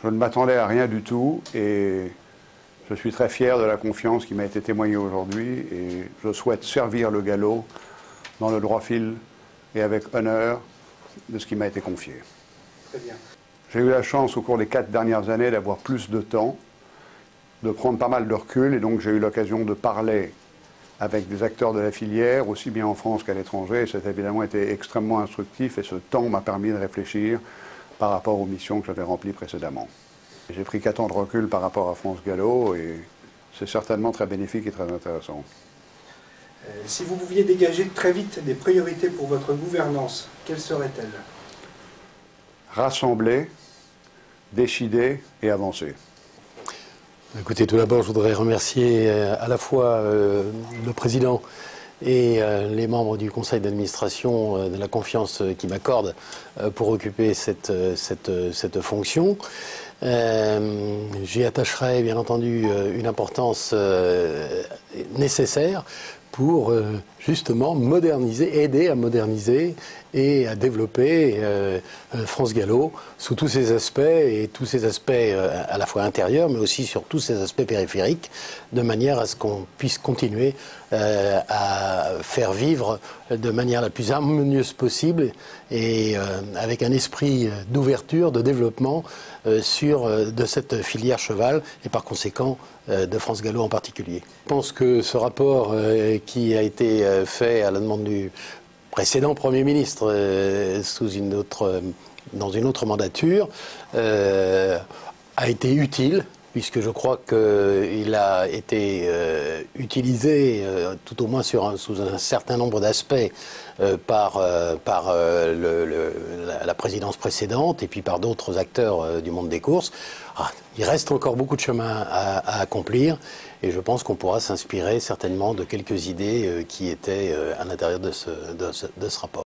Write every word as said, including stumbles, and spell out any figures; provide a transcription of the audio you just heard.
Je ne m'attendais à rien du tout et je suis très fier de la confiance qui m'a été témoignée aujourd'hui et je souhaite servir le galop dans le droit fil et avec honneur de ce qui m'a été confié. Très bien. J'ai eu la chance au cours des quatre dernières années d'avoir plus de temps, de prendre pas mal de recul et donc j'ai eu l'occasion de parler avec des acteurs de la filière, aussi bien en France qu'à l'étranger. Et ça a évidemment été extrêmement instructif et ce temps m'a permis de réfléchir par rapport aux missions que j'avais remplies précédemment. J'ai pris quatre ans de recul par rapport à France Gallo et c'est certainement très bénéfique et très intéressant. Euh, si vous pouviez dégager très vite des priorités pour votre gouvernance, quelles seraient-elles? Rassembler, décider et avancer. Écoutez, tout d'abord, je voudrais remercier euh, à la fois euh, le président et euh, les membres du conseil d'administration euh, de la confiance euh, qu'ils m'accordent euh, pour occuper cette, euh, cette, euh, cette fonction. Euh, J'y attacherai bien entendu euh, une importance euh, nécessaire pour euh, justement moderniser, aider à moderniser et à développer euh, France Gallo sous tous ses aspects et tous ses aspects euh, à la fois intérieurs mais aussi sur tous ses aspects périphériques de manière à ce qu'on puisse continuer euh, à faire vivre de manière la plus harmonieuse possible et euh, avec un esprit d'ouverture, de développement euh, sur euh, de cette filière cheval et par conséquent euh, de France Gallo en particulier. Je pense que ce rapport euh, qui a été euh, fait à la demande du précédent Premier ministre euh, sous une autre, euh, dans une autre mandature euh, a été utile puisque je crois qu'il a été euh, utilisé euh, tout au moins sur un, sous un certain nombre d'aspects euh, par, euh, par euh, le, le, la, la présidence précédente et puis par d'autres acteurs euh, du monde des courses. Ah, il reste encore beaucoup de chemin à, à accomplir et je pense qu'on pourra s'inspirer certainement de quelques idées euh, qui étaient euh, à l'intérieur de ce, de ce, de ce rapport.